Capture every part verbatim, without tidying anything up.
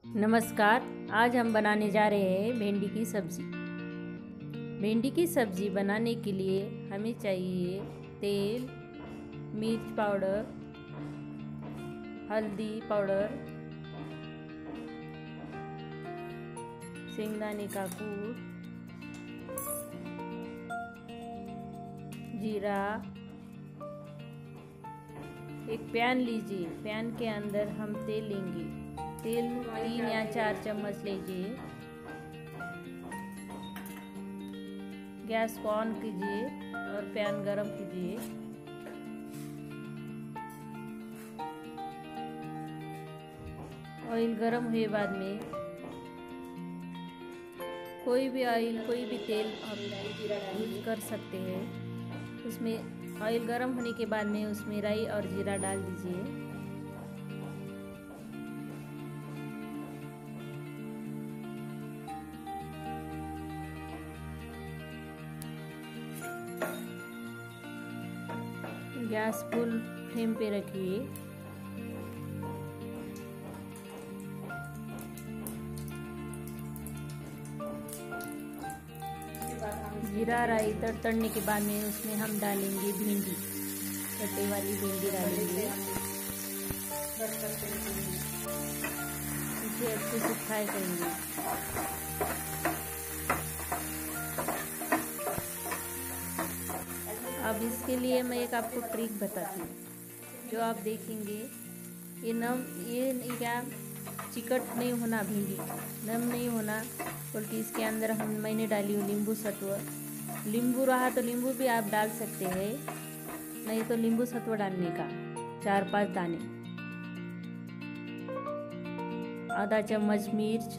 नमस्कार। आज हम बनाने जा रहे हैं भिंडी की सब्ज़ी। भिंडी की सब्ज़ी बनाने के लिए हमें चाहिए तेल, मिर्च पाउडर, हल्दी पाउडर, शेंगदाने का कूट, जीरा। एक पैन लीजिए, पैन के अंदर हम तेल लेंगे। तेल तीन या चार चम्मच लीजिए। गैस को ऑन कीजिए और पैन गरम कीजिए। ऑयल गरम हुए बाद में कोई भी ऑयल कोई भी तेल आप यूज कर सकते हैं। उसमें ऑयल गरम होने के बाद में उसमें राई और जीरा डाल दीजिए। गैस फुल फ्लेम पे रखिए। जीरा राई तड़तड़ने के बाद में उसमें हम डालेंगे भिंडी, कटे वाली भिंडी डालेंगे। इसे अच्छे से फ्राई करेंगे। अब इसके लिए मैं एक आपको ट्रिक बताती हूँ जो आप देखेंगे। ये नम ये क्या चिकट नहीं होना, भिंडी नम नहीं होना, बल्कि इसके अंदर हम मैंने डाली हूँ नींबू सत्व। नींबू रहा तो नींबू भी आप डाल सकते हैं, नहीं तो नींबू सत्व डालने का चार पांच दाने। आधा चम्मच मिर्च,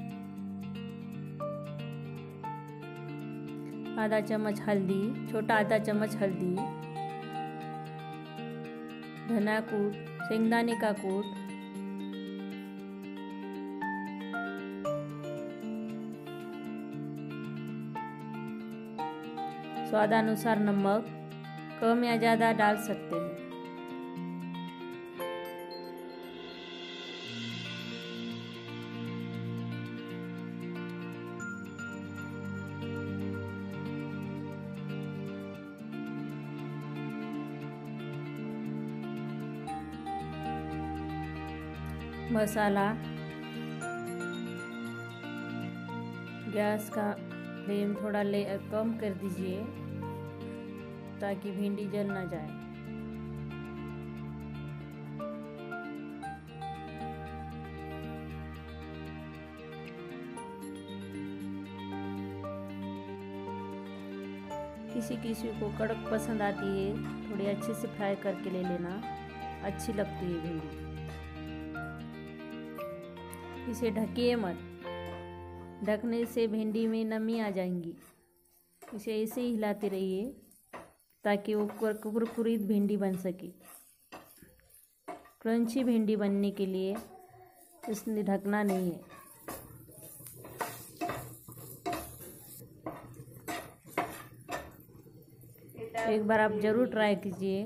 आधा चम्मच हल्दी, छोटा आधा चम्मच हल्दी, धना कूट, शेंगदाने का कूट, स्वादानुसार नमक, कम या ज़्यादा डाल सकते हैं। मसाला, गैस का फ्लेम थोड़ा ले कम कर दीजिए ताकि भिंडी जल ना जाए। किसी किसी को कड़क पसंद आती है, थोड़ी अच्छे से फ्राई करके ले लेना, अच्छी लगती है भिंडी। इसे ढकिए मत, ढकने से भिंडी में नमी आ जाएंगी। इसे ऐसे ही हिलाते रहिए ताकि वो कुरकुरीत भिंडी बन सके। क्रंची भिंडी बनने के लिए इसने ढकना नहीं है। एक बार आप ज़रूर ट्राई कीजिए।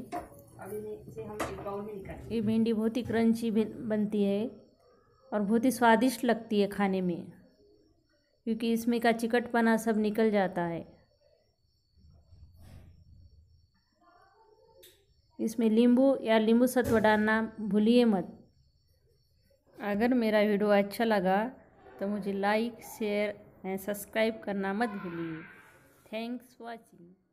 ये भिंडी बहुत ही क्रंची बनती है और बहुत ही स्वादिष्ट लगती है खाने में, क्योंकि इसमें का चिकटपना सब निकल जाता है। इसमें नींबू या नींबू सत्व डालना भूलिए मत। अगर मेरा वीडियो अच्छा लगा तो मुझे लाइक, शेयर एंड सब्सक्राइब करना मत भूलिए। Thanks for watching.